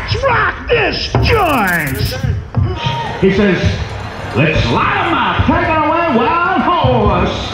let's rock this joint. He says, let's light 'em up, take it away, wild horse.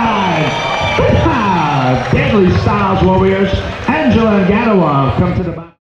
Deadly Styles Warriors, Angela and Gadawa come to the